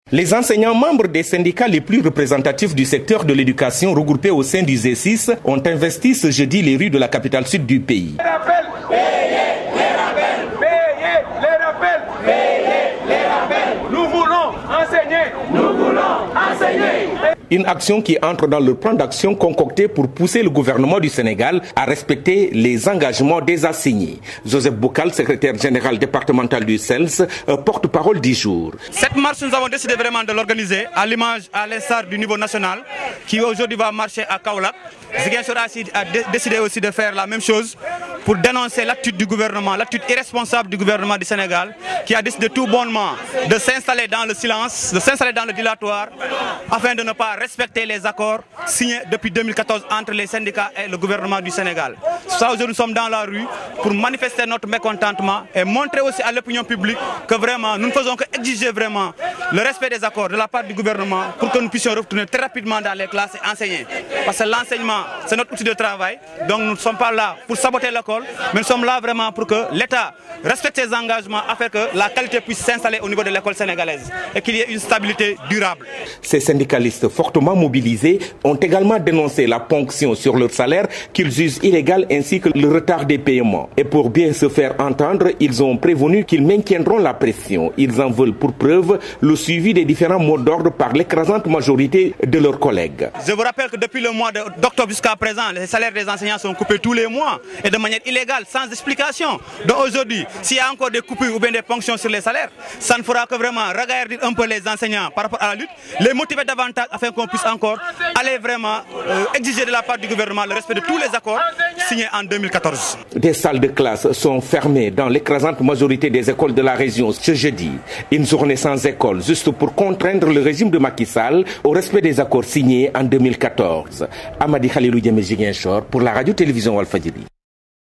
Les enseignants membres des syndicats les plus représentatifs du secteur de l'éducation regroupés au sein du G6 ont investi ce jeudi les rues de la capitale sud du pays. Nous voulons enseigner. Nous voulons enseigner. Une action qui entre dans le plan d'action concocté pour pousser le gouvernement du Sénégal à respecter les engagements déjà signés. Joseph Boukal, secrétaire général départemental du CELS, porte-parole du jour. Cette marche, nous avons décidé vraiment de l'organiser à l'image, à l'instar du niveau national, qui aujourd'hui va marcher à Kaolack. Ziguinchor a décidé aussi de faire la même chose pour dénoncer l'attitude du gouvernement, l'attitude irresponsable du gouvernement du Sénégal, qui a décidé tout bonnement de s'installer dans le silence, de s'installer dans le dilatoire, afin de ne pas respecter les accords signés depuis 2014 entre les syndicats et le gouvernement du Sénégal. Ça, aujourd'hui, nous sommes dans la rue pour manifester notre mécontentement et montrer aussi à l'opinion publique que vraiment, nous ne faisons qu'exiger vraiment le respect des accords de la part du gouvernement pour que nous puissions retourner très rapidement dans les classes et enseigner. Parce que l'enseignement, c'est notre outil de travail, donc nous ne sommes pas là pour saboter l'école, mais nous sommes là vraiment pour que l'État respecte ses engagements afin que la qualité puisse s'installer au niveau de l'école sénégalaise et qu'il y ait une stabilité durable. Ces syndicalistes fortement mobilisés ont également dénoncé la ponction sur leur salaire qu'ils jugent illégale ainsi que le retard des paiements. Et pour bien se faire entendre, ils ont prévenu qu'ils maintiendront la pression. Ils en veulent pour preuve le suivi des différents mots d'ordre par l'écrasante majorité de leurs collègues. Je vous rappelle que depuis le mois d'octobre jusqu'à présent, les salaires des enseignants sont coupés tous les mois et de manière illégale, sans explication. Donc aujourd'hui, s'il y a encore des coupures ou bien des ponctions sur les salaires, ça ne fera que vraiment regarder un peu les enseignants par rapport à la lutte, les motiver davantage afin qu'on puisse encore aller vraiment exiger de la part du gouvernement le respect de tous les accords signés en 2014. Des salles de classe sont fermées dans l'écrasante majorité des écoles de la région ce jeudi. Une journée sans école, juste pour contraindre le régime de Macky Sall au respect des accords signés en 2014. Amadi Khalilou Diémé Ziguinchor pour la radio-télévision Walfadjri.